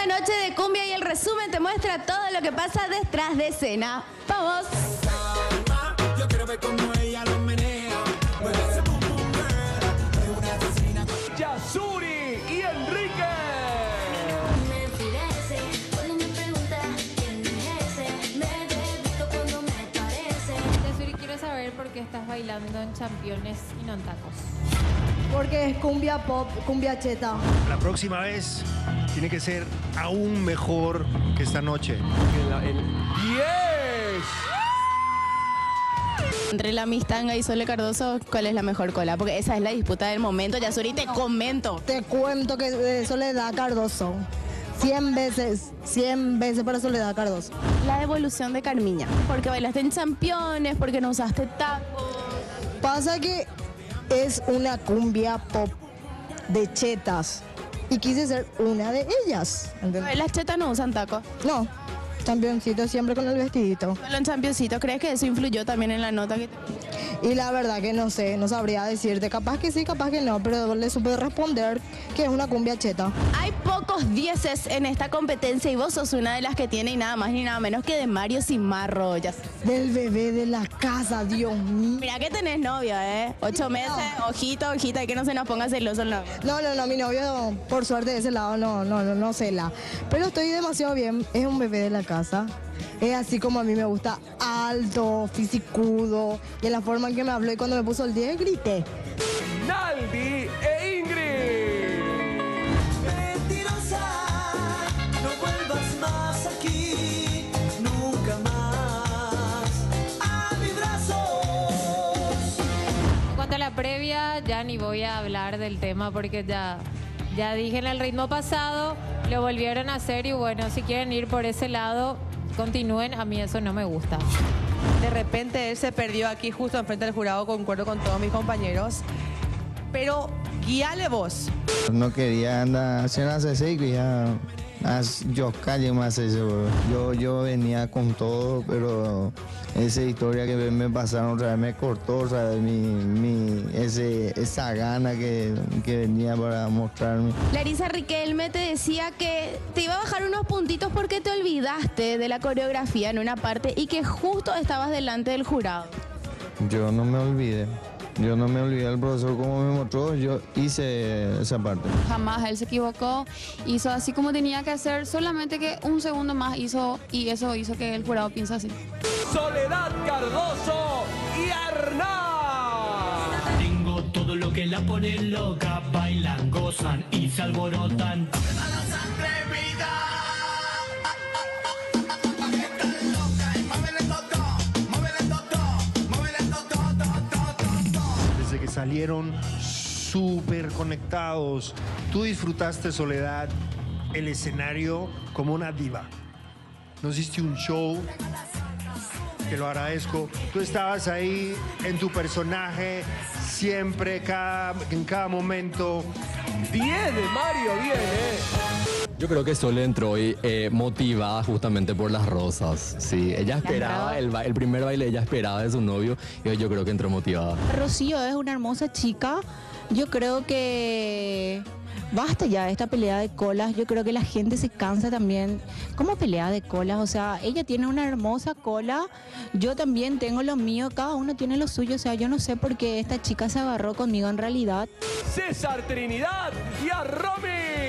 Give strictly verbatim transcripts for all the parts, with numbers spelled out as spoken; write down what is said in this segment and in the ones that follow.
esta noche de cumbia y el resumen te muestra todo lo que pasa detrás de escena. ¡Vamos! Yo quiero ver cómo ella lo menea. Mueve ese pum pum girl. Es una asesina. Yasuri y Enrique. Me enfurece cuando me pregunta quién es ese. Me debito cuando me parece. Yasuri, quiero saber por qué estás bailando en championes y no en tacos. Porque es cumbia pop, cumbia cheta. La próxima vez tiene que ser aún mejor que esta noche. El, el diez. Entre la Mistanga y Sole Cardoso, ¿cuál es la mejor cola? Porque esa es la disputa del momento. Yasuri, te comento. Te cuento que de Soledad Cardoso. Cien veces, cien veces para Soledad Cardoso. La devolución de Carmiña. Porque bailaste en championes, porque no usaste tacos. Pasa que es una cumbia pop de chetas y quise ser una de ellas. ¿Entendés? Las chetas no usan tacos. No, championcito siempre con el vestidito. Solo en championcito. ¿Crees que eso influyó también en la nota que te... Y la verdad que no sé, no sabría decirte. Capaz que sí, capaz que no, pero le supe responder que es una cumbia cheta. Hay pocos dieces en esta competencia y vos sos una de las que tiene y nada más ni nada menos que de Mario Cimarro. Ya sé. Del bebé de la casa, Dios mío. Mira que tenés novio, ¿eh? Ocho meses, ojito, ojita, y que no se nos ponga celoso el novio. No, no, no, mi novio, por suerte de ese lado, no, no, no, no cela. Pero estoy demasiado bien, es un bebé de la casa. Es así como a mí me gusta, alto, fisicudo, y en la forma en que me habló y cuando me puso el diez grité. Naldi e Ingrid. Mentirosa, no vuelvas más aquí, nunca más a mis brazos. En cuanto a la previa, ya ni voy a hablar del tema porque ya, ya dije en el ritmo pasado, lo volvieron a hacer y bueno, si quieren ir por ese lado, continúen, a mí eso no me gusta. De repente él se perdió aquí justo enfrente del jurado, concuerdo con todos mis compañeros. Pero guíale vos. No quería andar haciendo ese quería yo calle más eso. Yo, yo venía con todo, pero esa historia que me pasaron otra vez me cortó otra vez mi, mi, ese, esa gana que, que venía para mostrarme. Larisa Riquelme te decía que te iba a bajar unos puntitos porque te olvidaste de la coreografía en una parte y que justo estabas delante del jurado. Yo no me olvidé. Yo no me olvidé del profesor como me mostró, yo hice esa parte. Jamás él se equivocó, hizo así como tenía que hacer, solamente que un segundo más hizo y eso hizo que el jurado piense así. Soledad Cardoso y Hernán. Tengo todo lo que la pone loca, bailan, gozan y se alborotan. Desde que salieron súper conectados. Tú disfrutaste, Soledad, el escenario como una diva. Nos hiciste un show, que lo agradezco. Tú estabas ahí en tu personaje, siempre, cada, en cada momento. diez de Mario viene. Yo creo que Sole entró hoy eh, motivada justamente por las rosas. Sí, ella esperaba, el, ba- el primer baile ella esperaba de su novio y hoy yo creo que entró motivada. Rocío es una hermosa chica. Yo creo que basta ya de esta pelea de colas. Yo creo que la gente se cansa también. ¿Cómo pelea de colas? O sea, ella tiene una hermosa cola. Yo también tengo lo mío. Cada uno tiene lo suyo. O sea, yo no sé por qué esta chica se agarró conmigo en realidad. César Trinidad y a Romy.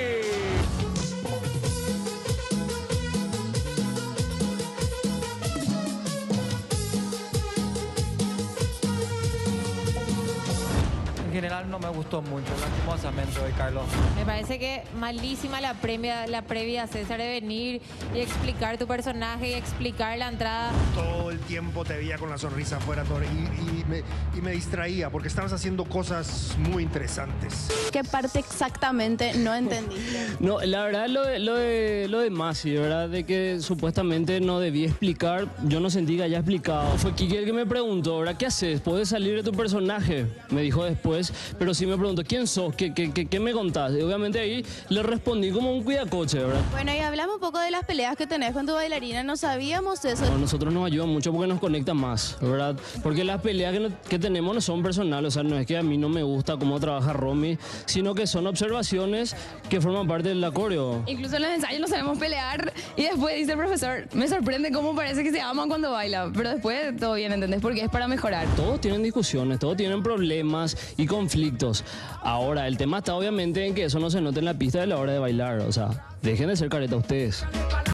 En general no me gustó mucho, lastimosamente hoy, Carlos. Me parece que malísima la previa, la previa, César, de venir y explicar tu personaje y explicar la entrada. Todo el tiempo te veía con la sonrisa afuera todo, y, y, me, y me distraía porque estabas haciendo cosas muy interesantes. ¿Qué parte exactamente no entendiste? No, la verdad lo de, lo de, lo de Masi, ¿verdad? De que supuestamente no debía explicar, yo no sentí que haya explicado. Fue Kike el que me preguntó, ¿verdad? ¿Qué haces? ¿Puedes salir de tu personaje? Me dijo después pero sí me preguntó, ¿quién sos? ¿Qué, qué, qué, qué me contás? Y obviamente ahí le respondí como un cuidacoche, ¿verdad? Bueno, y hablamos un poco de las peleas que tenés con tu bailarina. No sabíamos eso. A nosotros nos ayuda mucho porque nos conecta más, ¿verdad? Porque las peleas que, no- que tenemos no son personales, o sea, no es que a mí no me gusta cómo trabaja Romy, sino que son observaciones que forman parte del coreo. Incluso en los ensayos no sabemos pelear y después dice el profesor, me sorprende cómo parece que se aman cuando baila, pero después todo bien, ¿entendés? Porque es para mejorar. Todos tienen discusiones, todos tienen problemas y conflictos. Ahora, el tema está obviamente en que eso no se note en la pista de la hora de bailar, o sea, dejen de ser careta ustedes.